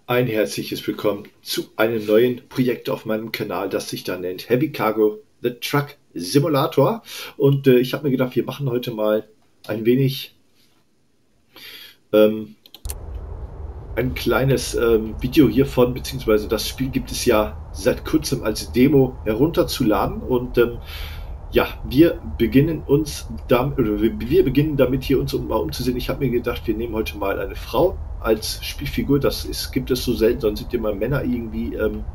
Ein herzliches Willkommen zu einem neuen Projekt auf meinem Kanal, das sich da nennt Heavy Cargo The Truck Simulator. Und ich habe mir gedacht, wir machen heute mal ein wenig ein kleines Video hiervon, beziehungsweise das Spiel gibt es ja seit kurzem als Demo herunterzuladen. Und ja, wir beginnen uns damit, oder wir beginnen damit hier uns mal umzusehen. Ich habe mir gedacht, wir nehmen heute mal eine Frau als Spielfigur. Gibt es so selten, sonst sind immer Männer irgendwie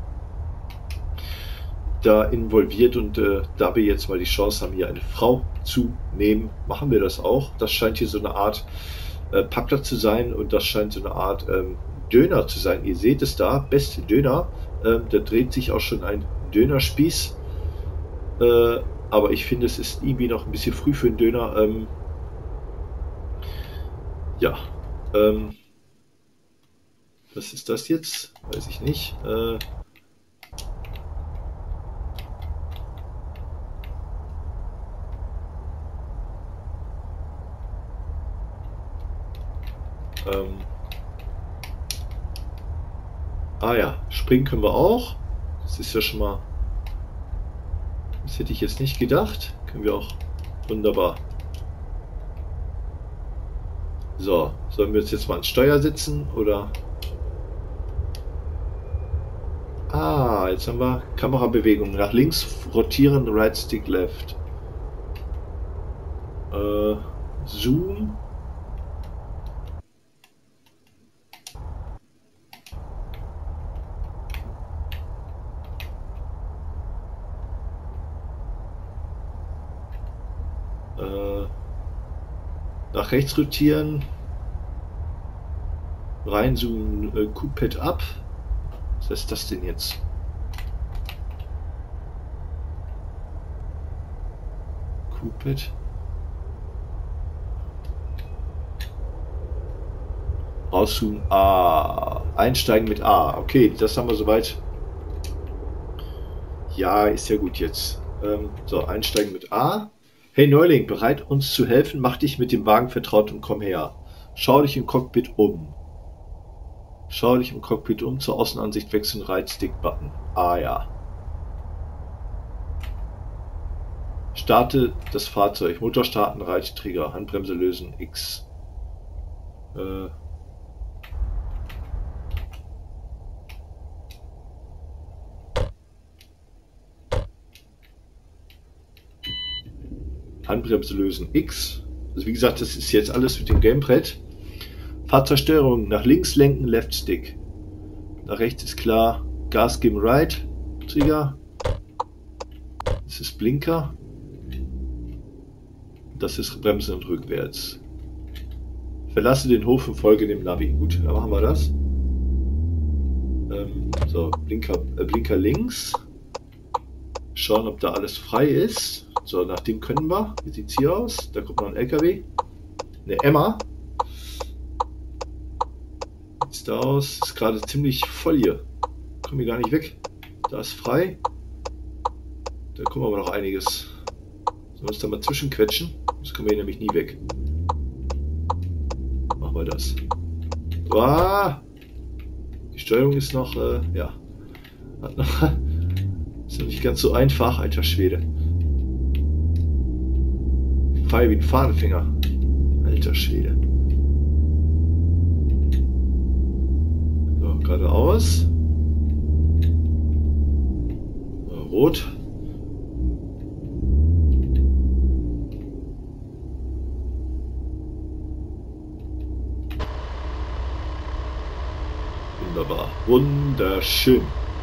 da involviert. Und da wir jetzt mal die Chance haben, hier eine Frau zu nehmen, machen wir das auch. Das scheint hier so eine Art Parkplatz zu sein und das scheint so eine Art Döner zu sein. Ihr seht es da, beste Döner. Da dreht sich auch schon ein Dönerspieß. Aber ich finde, es ist irgendwie noch ein bisschen früh für einen Döner. Ja, was ist das jetzt? Weiß ich nicht. Ah ja, springen können wir auch. Das ist ja schon mal... Das hätte ich jetzt nicht gedacht. Können wir auch wunderbar. So, sollen wir uns jetzt mal ans Steuer setzen oder? Ah, jetzt haben wir Kamerabewegung. Nach links rotieren, Right Stick Left. Zoom. Nach rechts rotieren. Reinzoomen, Q-Pad ab. Was ist das denn jetzt? Q-Pad. Rauszoomen. A. Einsteigen mit A. Okay, das haben wir soweit. Ja, ist ja gut jetzt. So, einsteigen mit A. Hey Neuling, bereit uns zu helfen? Mach dich mit dem Wagen vertraut und komm her. Schau dich im Cockpit um. Schau dich im Cockpit um, zur Außenansicht wechseln, Right-Stick-Button. Ah ja. Starte das Fahrzeug. Motor starten, Right-Trigger. Handbremse lösen, X. Handbremse lösen, X. Also wie gesagt, das ist jetzt alles mit dem Gamepad. Fahrzeugsteuerung, nach links lenken, Left Stick. Nach rechts ist klar, Gas geben, Right, Trigger. Das ist Blinker. Das ist Bremsen und rückwärts. Verlasse den Hof und folge dem Navi. Gut, dann machen wir das. So, Blinker links. Schauen, ob da alles frei ist. So, nach dem können wir. Wie sieht es hier aus? Da kommt noch ein LKW. Eine Emma. Sieht da aus. Ist gerade ziemlich voll hier. Kommen wir gar nicht weg. Da ist frei. Da kommen aber noch einiges. Sollen wir uns da mal zwischenquetschen? Das kommen wir hier nämlich nie weg. Machen wir das. Ah! Die Steuerung ist noch, ja. Ist noch nicht ganz so einfach, alter Schwede. Feier wie ein Fahnenfinger. Alter Schwede. So, geradeaus. Rot. Wunderbar. Wunderschön.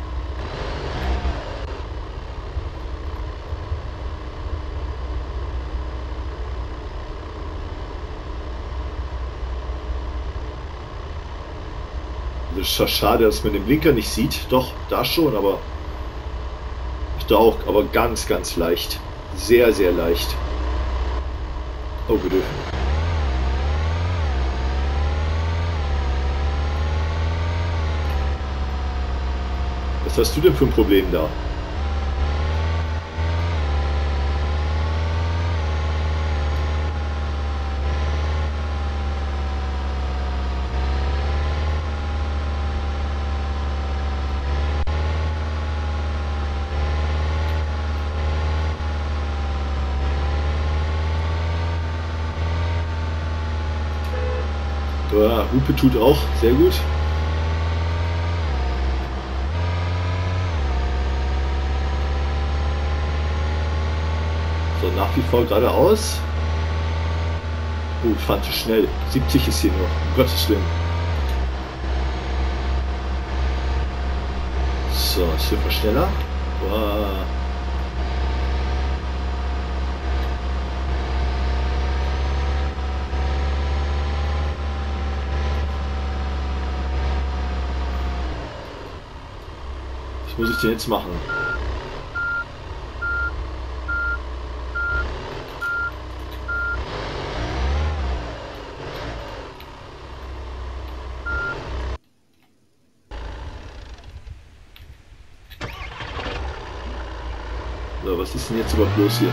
Das ist schade, dass man den Blinker nicht sieht. Doch, da schon, aber da auch, aber ganz, ganz leicht. Sehr, sehr leicht. Oh, bitte. Was hast du denn für ein Problem da? Ja, Hupe tut auch. Sehr gut. So, nach wie vor geradeaus. Ich fand zu schnell. 70 ist hier nur. Um Gottes Willen. So, ist hier schneller. Wow. Was muss ich denn jetzt machen? So, was ist denn jetzt überhaupt los hier?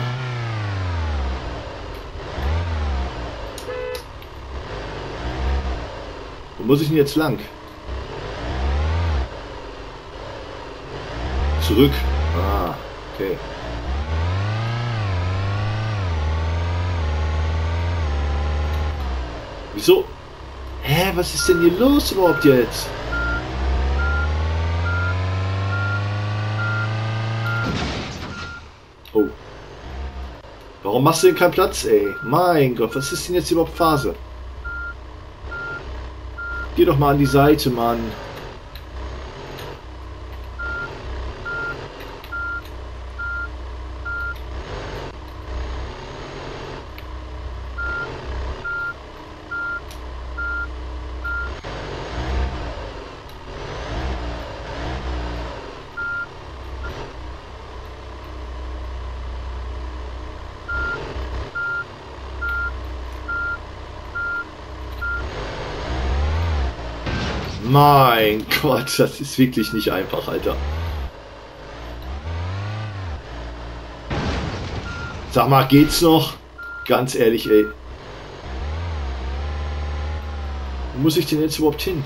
Wo muss ich denn jetzt lang? Zurück. Ah, okay. Wieso? Hä, was ist denn hier los überhaupt jetzt? Oh. Warum machst du denn keinen Platz, ey? Mein Gott, was ist denn jetzt überhaupt Phase? Geh doch mal an die Seite, Mann. Mein Gott, das ist wirklich nicht einfach, Alter. Sag mal, geht's noch? Ganz ehrlich, ey. Wo muss ich denn jetzt überhaupt hin?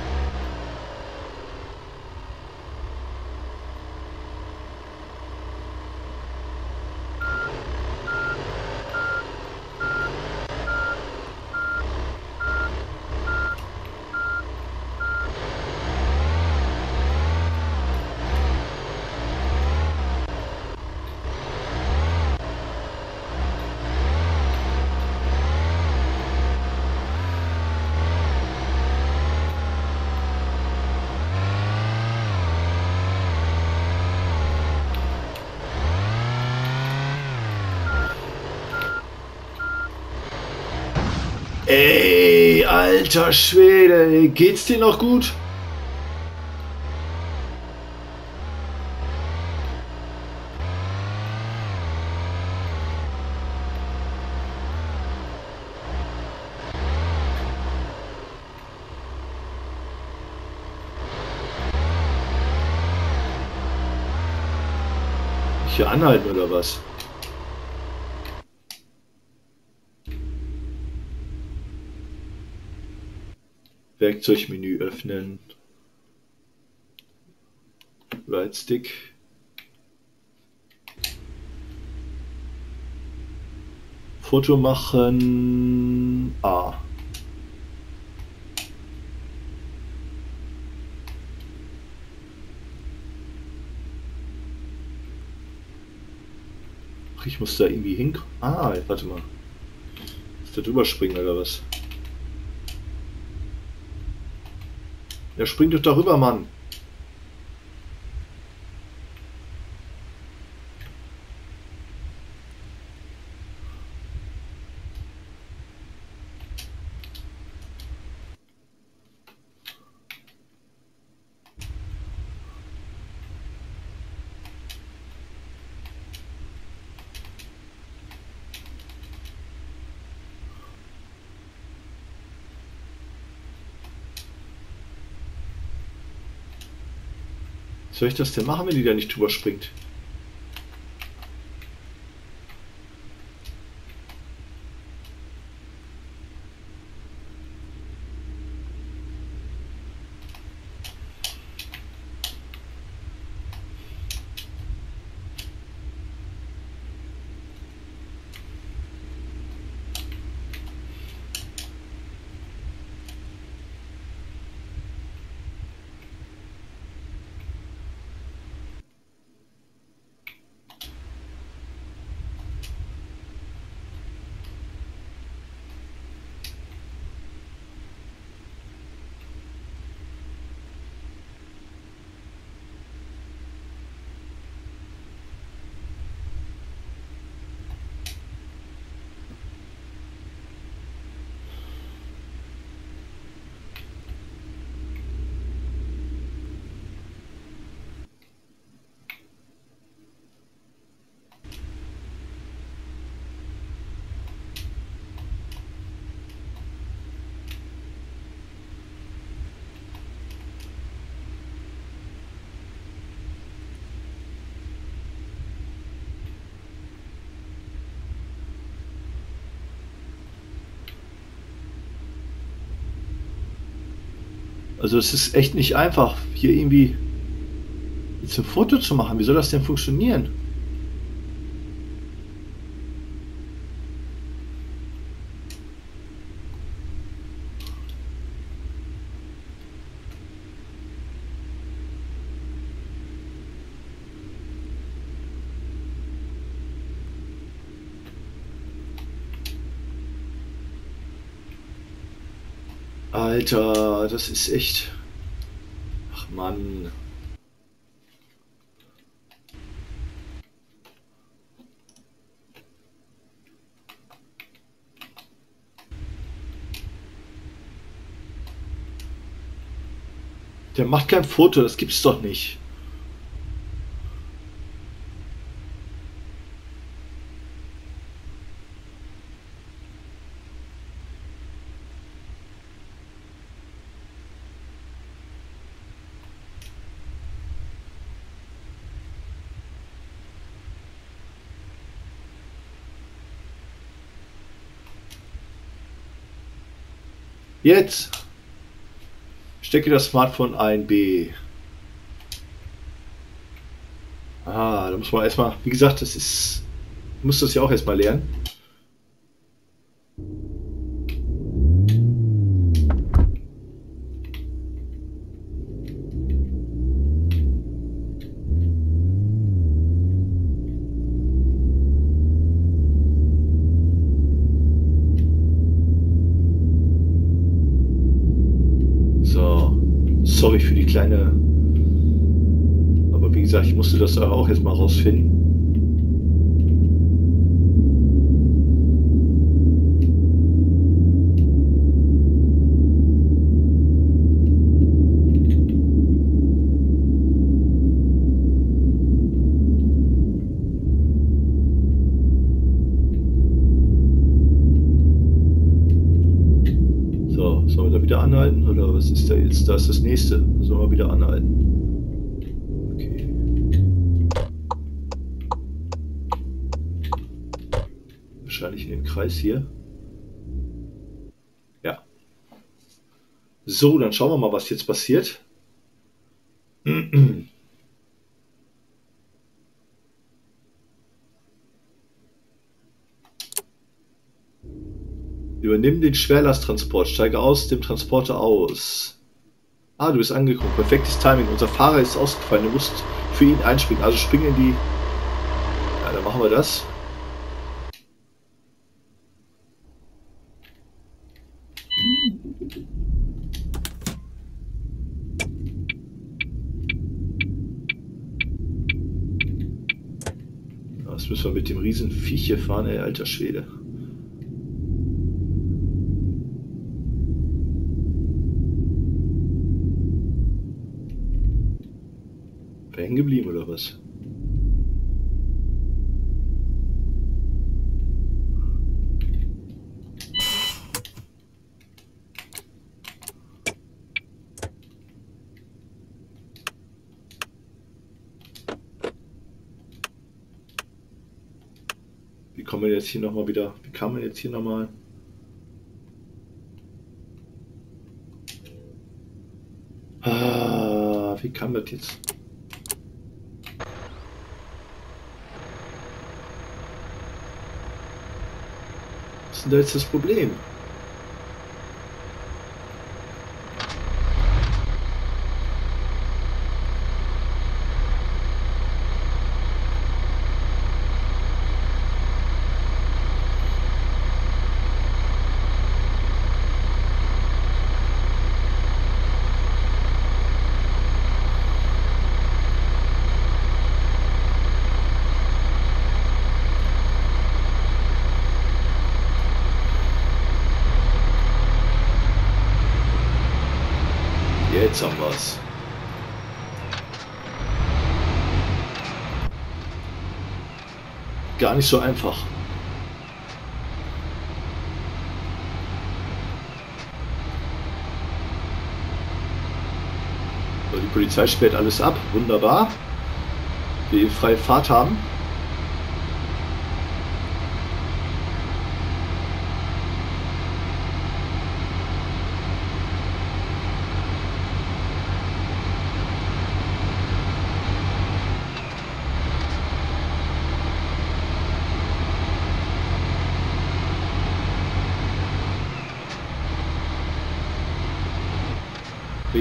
Ey, alter Schwede, ey. Geht's dir noch gut? Hier anhalten oder was? Werkzeugmenü öffnen. Right Stick. Foto machen. A. Ach, ich muss da irgendwie hinkommen. Ah, warte mal. Ist da drüber springen oder was? Ja, spring doch darüber, Mann. Soll ich das denn machen, wenn die da nicht drüber springt? Also es ist echt nicht einfach, hier irgendwie jetzt ein Foto zu machen. Wie soll das denn funktionieren? Alter, das ist echt... Ach Mann. Der macht kein Foto, das gibt's doch nicht. Jetzt stecke das Smartphone ein, B. Ah, da muss man erstmal, wie gesagt, das ist, muss das ja auch erstmal lernen. So, sorry für die kleine, aber wie gesagt, ich musste das auch erstmal rausfinden. So, sollen wir da wieder anhalten oder was ist da jetzt? Da ist das nächste. Da sollen wir wieder anhalten. Okay. Wahrscheinlich in den Kreis hier. Ja. So, dann schauen wir mal, was jetzt passiert. Übernimm den Schwerlasttransport, steige aus dem Transporter aus. Ah, du bist angekommen. Perfektes Timing. Unser Fahrer ist ausgefallen. Du musst für ihn einspringen. Also spring in die... Ja, dann machen wir das. Was müssen wir mit dem Riesenviech hier fahren, ey, alter Schwede. Hängen geblieben oder was? Wie kommen wir jetzt hier nochmal wieder? Wie kann man jetzt hier nochmal? Ah, wie kam das jetzt? Was ist denn da jetzt das Problem? Jetzt haben wir's. Gar nicht so einfach. So, die Polizei sperrt alles ab. Wunderbar. Wir freie Fahrt haben.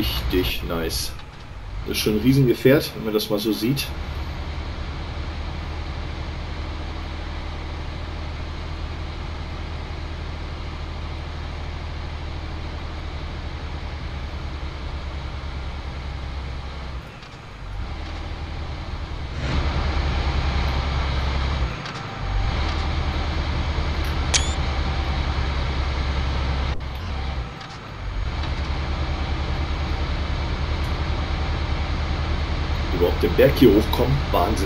Richtig nice. Das ist schon ein Riesengefährt, wenn man das mal so sieht. Überhaupt den Berg hier hochkommen, Wahnsinn.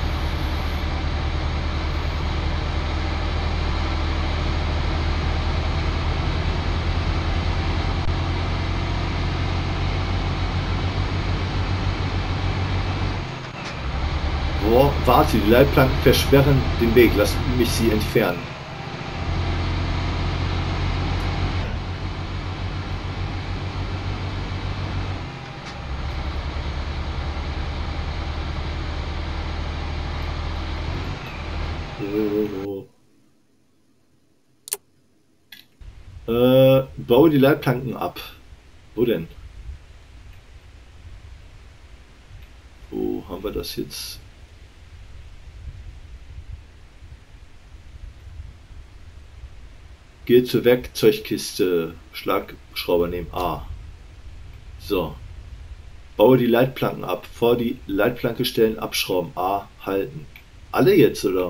Boah, warte, die Leitplanken versperren den Weg, lass mich sie entfernen. Baue die Leitplanken ab. Wo denn? Wo haben wir das jetzt? Gehe zur Werkzeugkiste. Schlagschrauber nehmen A. So. Baue die Leitplanken ab. Vor die Leitplanke stellen, abschrauben. A. Halten. Alle jetzt, oder?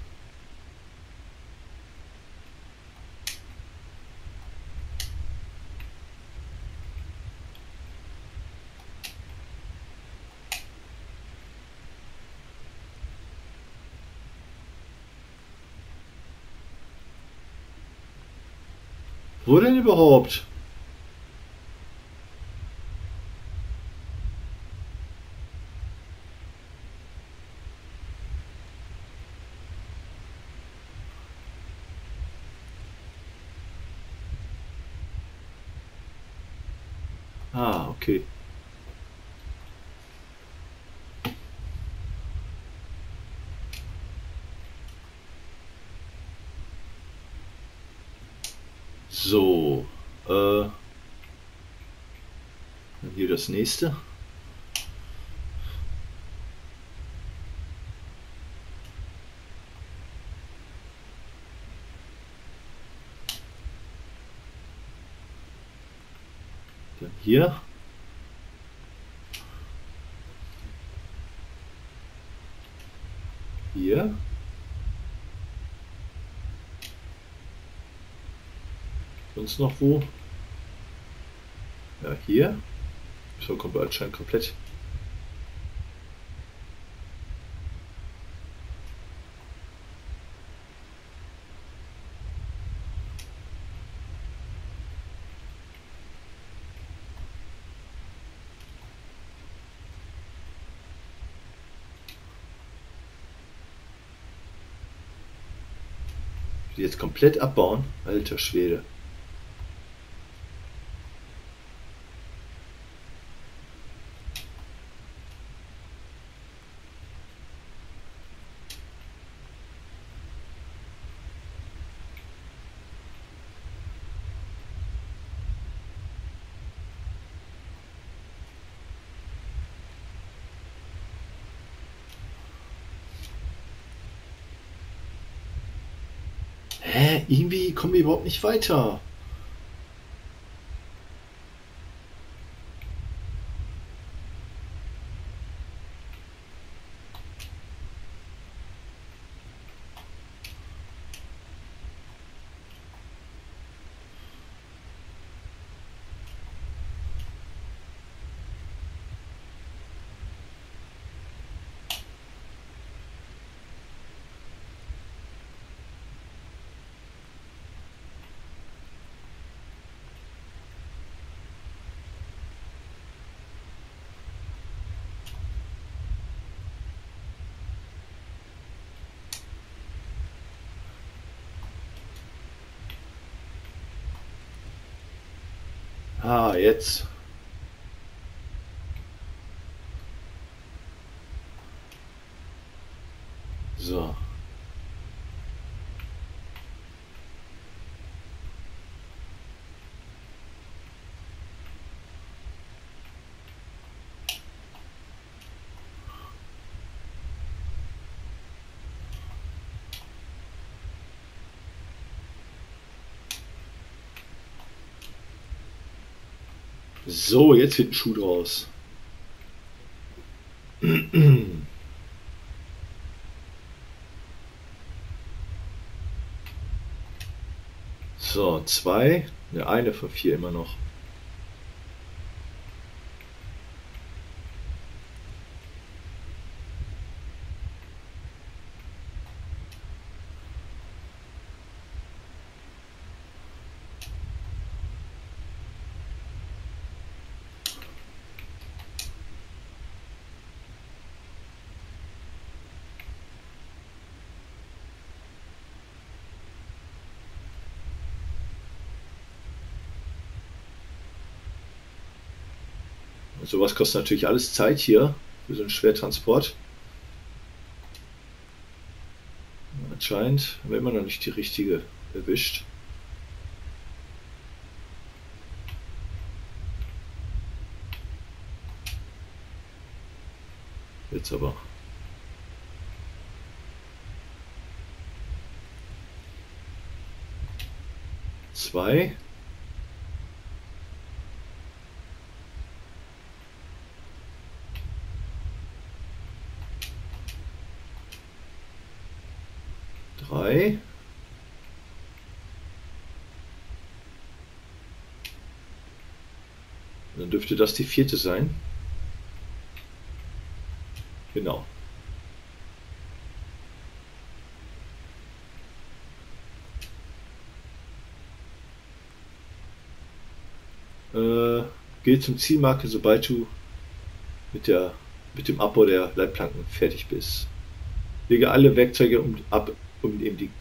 Wo denn überhaupt? Ah, okay. So, dann hier das nächste. Dann hier. Hier. Sonst noch wo? Ja, hier. So kommt anscheinend komplett. Die jetzt komplett abbauen? Alter Schwede. Hä? Irgendwie kommen wir überhaupt nicht weiter. Ah, jetzt. So. So, jetzt wird ein Schuh draus. So, 2. Eine von 4 immer noch. Sowas kostet natürlich alles Zeit hier für so einen Schwertransport. Anscheinend haben wir immer noch nicht die richtige erwischt. Jetzt aber. Zwei. Drei. Dann dürfte das die 4. sein. Genau. Geh zum Zielmarke, sobald du mit dem Abbau der Leitplanken fertig bist. Lege alle Werkzeuge ab, um eben die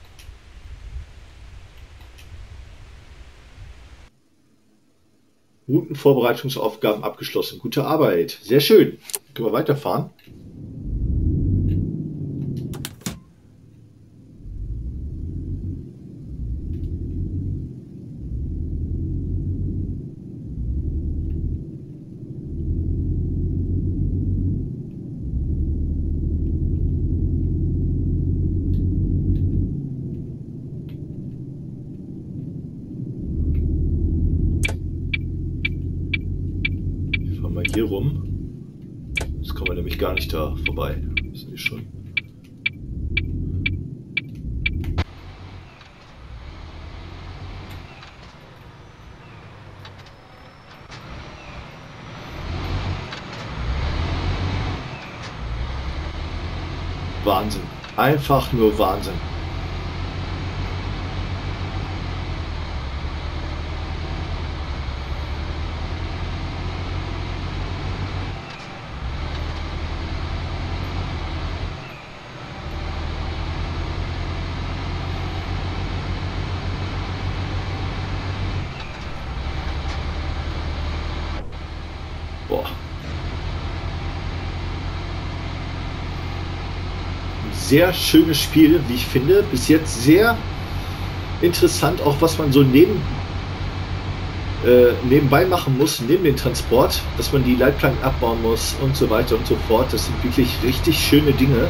Routenvorbereitungsaufgaben abgeschlossen. Gute Arbeit. Sehr schön. Können wir weiterfahren? Hier rum. Jetzt kommen wir nämlich gar nicht da vorbei. Wissen wir schon. Wahnsinn. Einfach nur Wahnsinn. Boah. Ein sehr schönes Spiel, wie ich finde. Bis jetzt sehr interessant, auch was man so nebenbei machen muss, neben dem Transport, dass man die Leitplanken abbauen muss und so weiter und so fort. Das sind wirklich richtig schöne Dinge.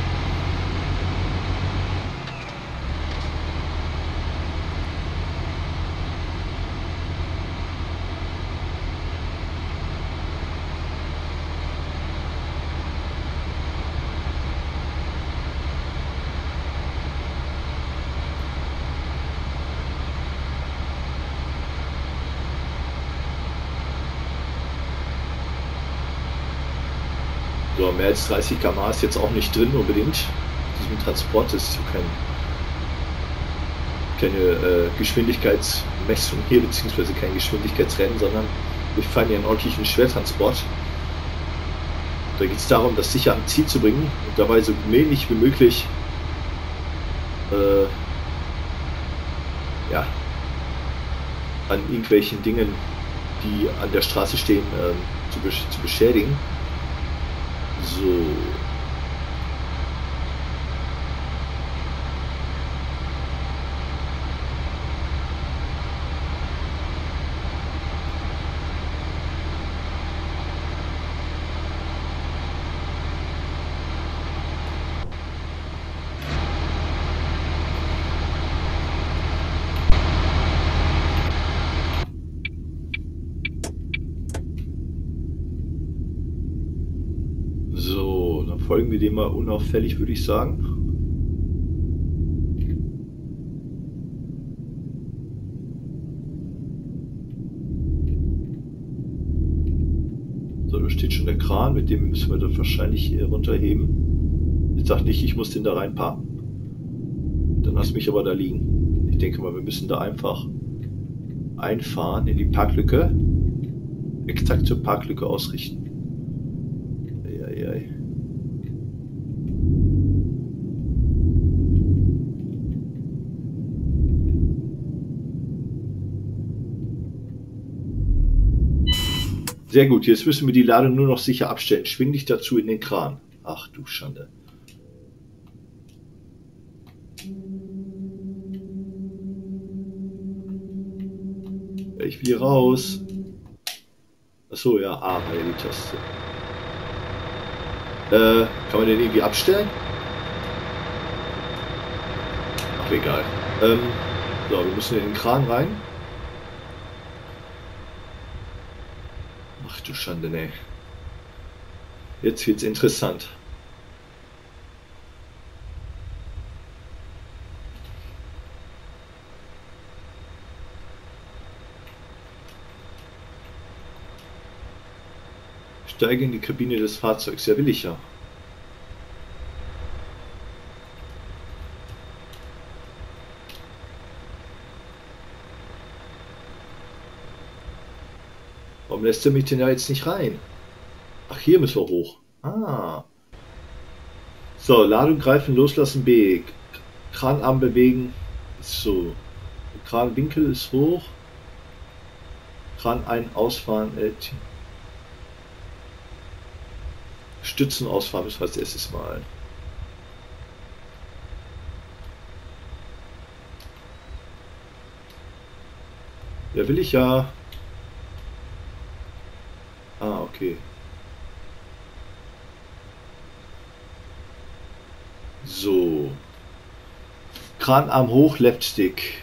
So, mehr als 30 km/h ist jetzt auch nicht drin unbedingt. Diesem Transport ist so keine Geschwindigkeitsmessung hier, beziehungsweise kein Geschwindigkeitsrennen, sondern wir fahren hier einen ordentlichen Schwertransport. Da geht es darum, das sicher am Ziel zu bringen und dabei so wenig wie möglich ja, an irgendwelchen Dingen, die an der Straße stehen, zu beschädigen. So. Folgen wir dem mal unauffällig, würde ich sagen. So, da steht schon der Kran, mit dem müssen wir das wahrscheinlich hier runterheben. Jetzt sagt nicht, ich muss den da reinparken. Dann lass mich aber da liegen. Ich denke mal, wir müssen da einfach einfahren in die Parklücke. Exakt zur Parklücke ausrichten. Eieiei. Sehr gut, jetzt müssen wir die Ladung nur noch sicher abstellen. Schwing dich dazu in den Kran. Ach du Schande. Ich will hier raus. Achso, ja, A war ja die Taste. Kann man den irgendwie abstellen? Ach, egal. So, wir müssen in den Kran rein. Ach du Schande, ne. Jetzt wird's interessant. Steige in die Kabine des Fahrzeugs. Ja, will ich ja. Warum lässt er mich denn da jetzt nicht rein? Ach, hier müssen wir hoch. Ah. So, Ladung greifen, loslassen, B. Kranarm bewegen. So. Kranwinkel ist hoch. Kran ein, ausfahren. Stützen ausfahren müssen wir als erstes mal. Ja, will ich ja. Ah, okay. So. Kranarm hoch, Left Stick.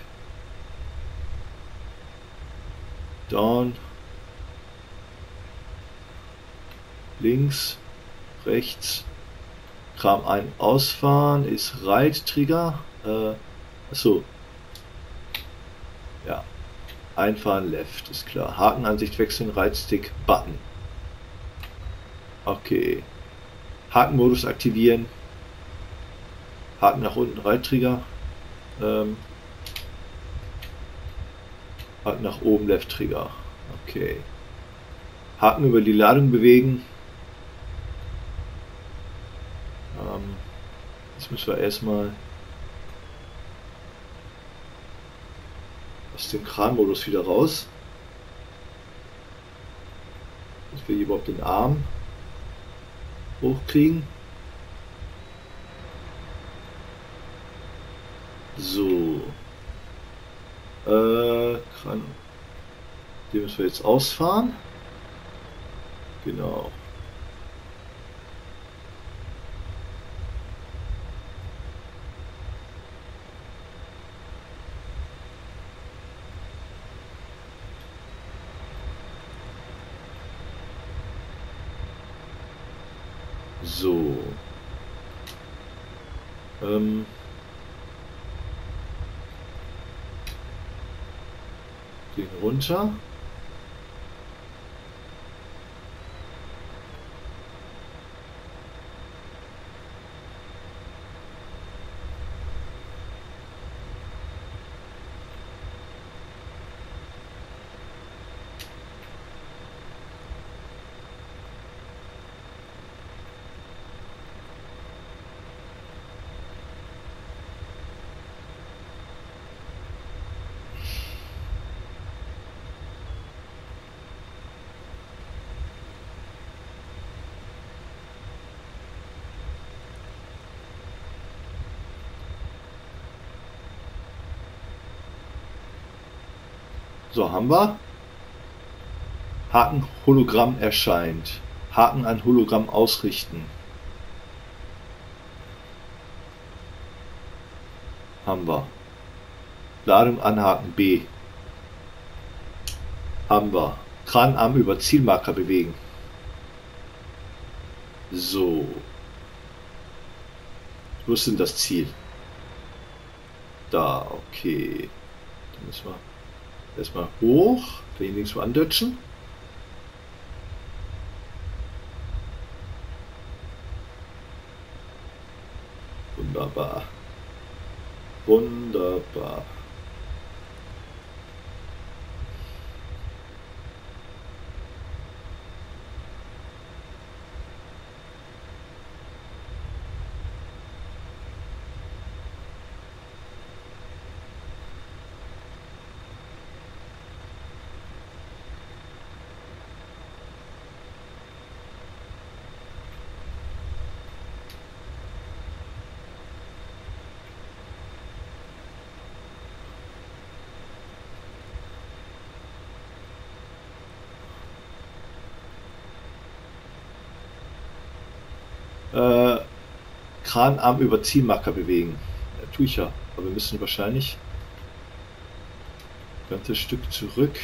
Down. Links. Rechts. Kram ein, ausfahren ist Right Trigger. Achso. Ja. Einfahren Left, ist klar. Hakenansicht wechseln, Right Stick, Button. Okay. Hakenmodus aktivieren. Haken nach unten, Right Trigger. Haken nach oben, Left Trigger. Okay. Haken über die Ladung bewegen. Jetzt müssen wir erstmal aus dem Kranmodus wieder raus. Dass wir überhaupt den Arm hochkriegen. So. Kran. Den müssen wir jetzt ausfahren. Genau. So. Den runter. So, haben wir. Haken Hologramm erscheint. Haken an Hologramm ausrichten. Haben wir. Ladung anhaken B. Haben wir. Kranarm über Zielmarker bewegen. So. Wo ist denn das Ziel? Da, okay. Dann müssen wir erstmal hoch, wenigstens mal andutschen. Wunderbar. Wunderbar. Kranarm über Zielmarker bewegen. Ja, tue ich ja. Aber wir müssen wahrscheinlich ein ganzes Stück zurück.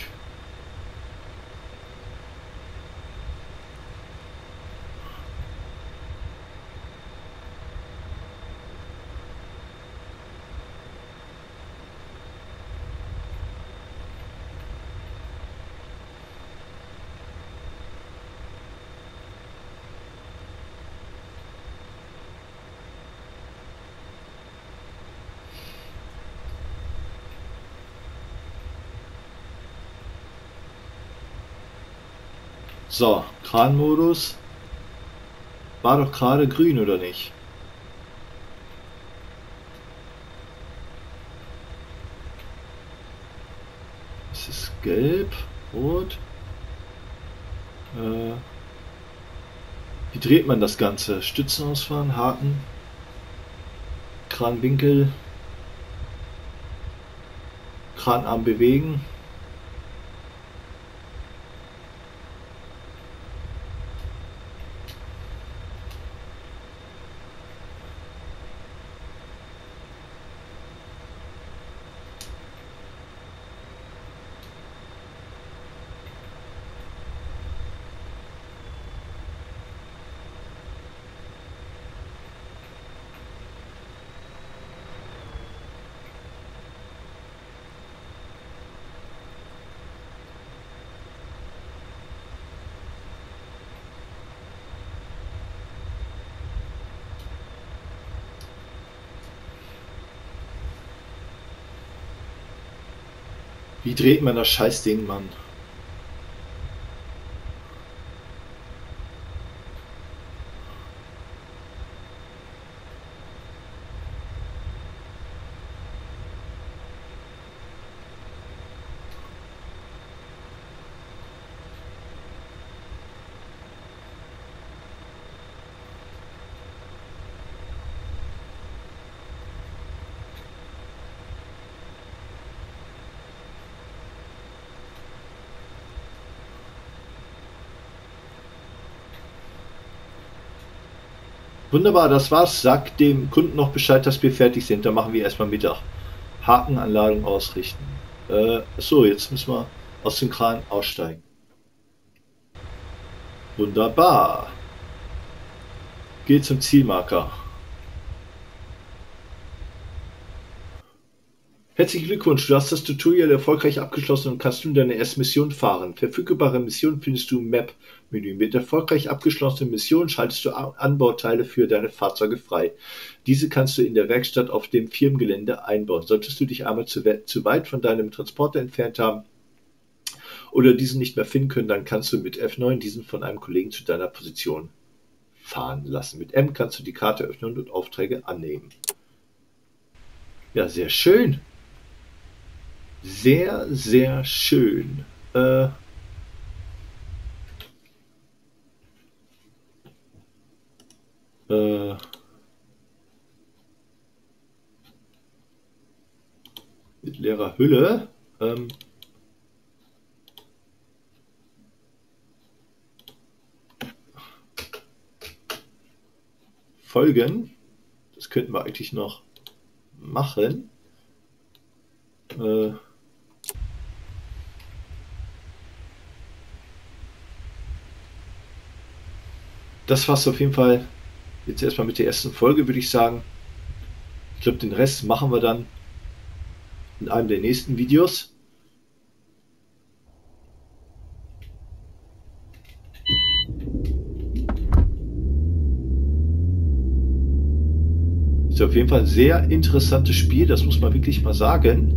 So, Kranmodus. War doch gerade grün, oder nicht? Es ist gelb, rot. Wie dreht man das Ganze? Stützen ausfahren, Haken, Kranwinkel, Kranarm bewegen. Wie dreht man das Scheißding, Mann? Wunderbar, das war's. Sag dem Kunden noch Bescheid, dass wir fertig sind. Dann machen wir erstmal Mittag. Hakenanladung ausrichten. So, jetzt müssen wir aus dem Kran aussteigen. Wunderbar. Geht zum Zielmarker. Herzlichen Glückwunsch, du hast das Tutorial erfolgreich abgeschlossen und kannst nun deine erste Mission fahren. Verfügbare Missionen findest du im Map-Menü. Mit erfolgreich abgeschlossenen Missionen schaltest du Anbauteile für deine Fahrzeuge frei. Diese kannst du in der Werkstatt auf dem Firmengelände einbauen. Solltest du dich einmal zu weit von deinem Transporter entfernt haben oder diesen nicht mehr finden können, dann kannst du mit F9 diesen von einem Kollegen zu deiner Position fahren lassen. Mit M kannst du die Karte öffnen und Aufträge annehmen. Ja, sehr schön. Sehr, sehr schön. Mit leerer Hülle. Folgen. Das könnten wir eigentlich noch machen. Das war's auf jeden Fall jetzt erstmal mit der ersten Folge, würde ich sagen. Ich glaube, den Rest machen wir dann in einem der nächsten Videos. Ist auf jeden Fall ein sehr interessantes Spiel, das muss man wirklich mal sagen.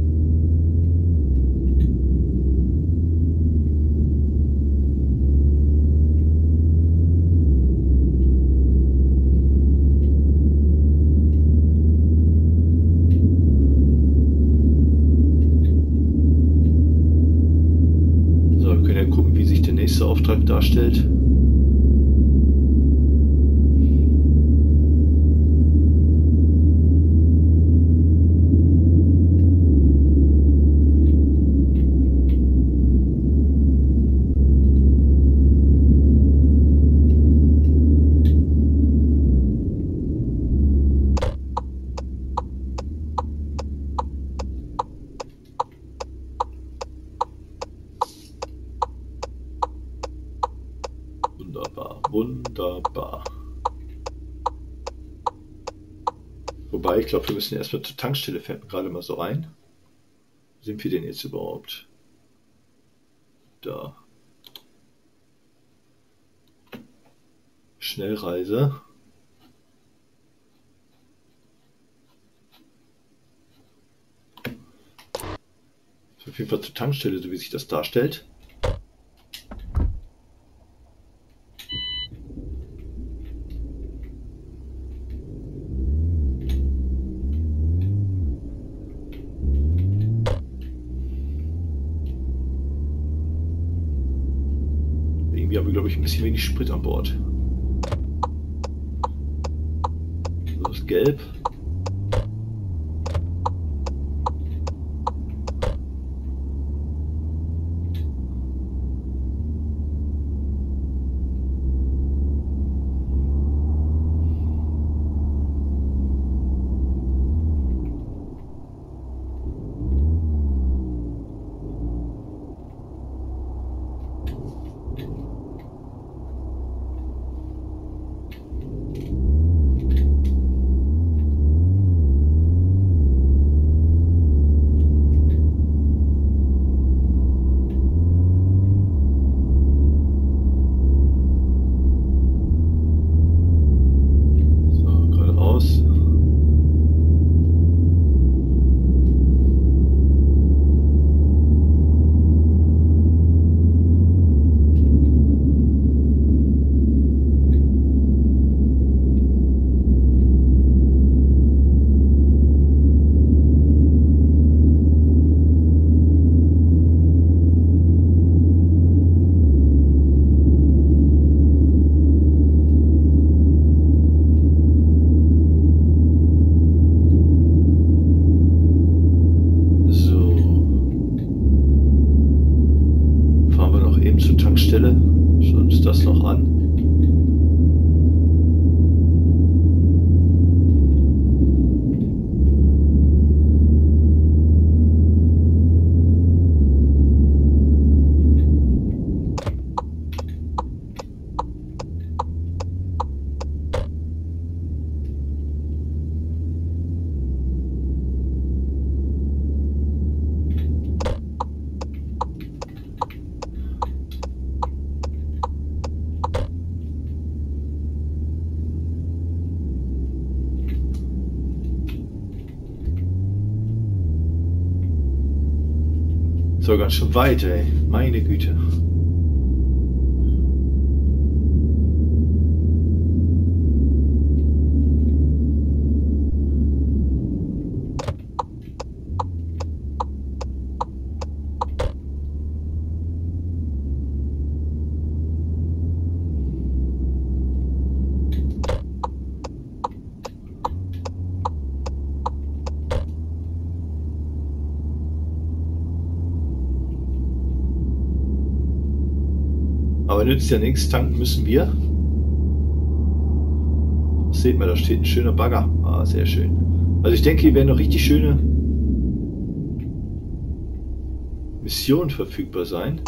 So, wir können ja gucken, wie sich der nächste Auftrag darstellt. Wunderbar, wunderbar. Wobei, ich glaube, wir müssen erstmal zur Tankstelle, fällt mir gerade mal so ein. Wo sind wir denn jetzt überhaupt? Da. Schnellreise. Auf jeden Fall zur Tankstelle, so wie sich das darstellt. Irgendwie haben wir, glaube ich, ein bisschen wenig Sprit an Bord. Das ist gelb. Zur Tankstelle. Schauen uns das noch an. So, ganz schön weit, ey. Meine Güte. Aber nützt ja nichts, tanken müssen wir. Das seht man, da steht ein schöner Bagger. Ah, sehr schön. Also ich denke, hier werden noch richtig schöne Missionen verfügbar sein.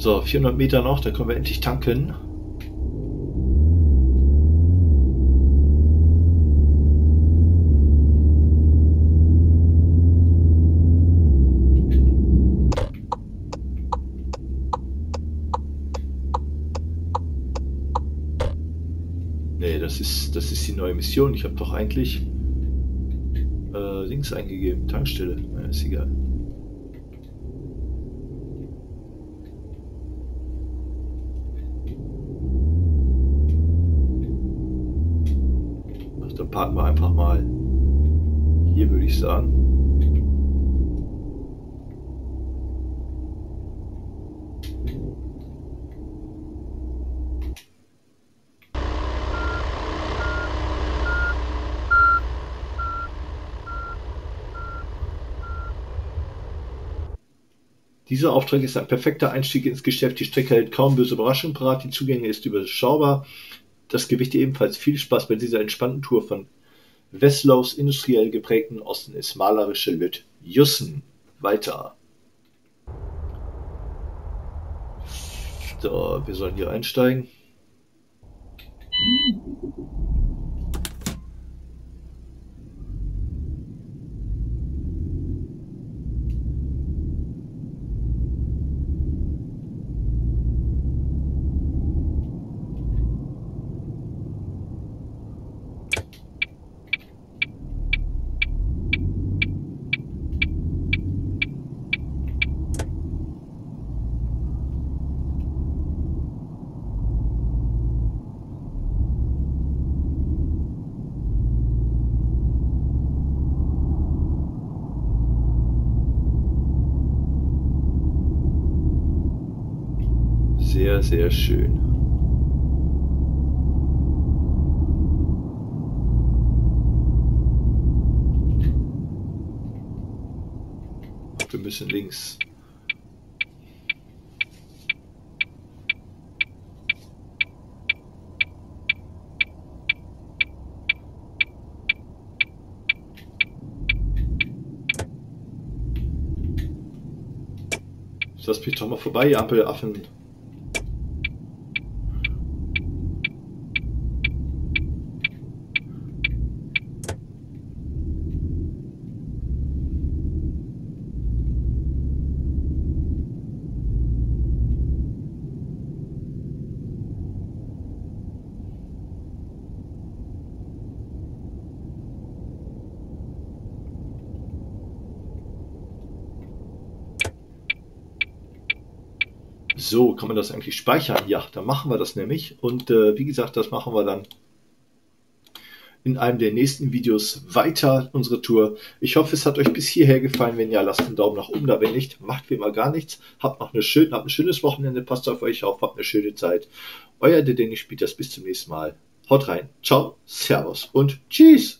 So, 400 Meter noch, da können wir endlich tanken. Nee, das ist die neue Mission. Ich habe doch eigentlich Links eingegeben. Tankstelle. Na, ist egal. Ach, dann parken wir einfach mal hier, würde ich sagen. Dieser Auftrag ist ein perfekter Einstieg ins Geschäft. Die Strecke hält kaum böse Überraschungen parat, die Zugänge ist überschaubar. Das Gewicht ebenfalls. Viel Spaß bei dieser entspannten Tour von Westlaufs industriell geprägten Osten ins malerische Lütt Jussen. Weiter. So, wir sollen hier einsteigen. Sehr, sehr schön. Wir müssen links. Lass mich doch mal vorbei, ihr Ampelaffen. So, kann man das eigentlich speichern? Ja, dann machen wir das nämlich. Und wie gesagt, das machen wir dann in einem der nächsten Videos weiter, unsere Tour. Ich hoffe, es hat euch bis hierher gefallen. Wenn ja, lasst einen Daumen nach oben da. Wenn nicht, macht wie immer gar nichts. Habt ein schönes Wochenende. Passt auf euch auf. Habt eine schöne Zeit. Euer der Dennis spielt das. Bis zum nächsten Mal. Haut rein. Ciao, Servus und Tschüss.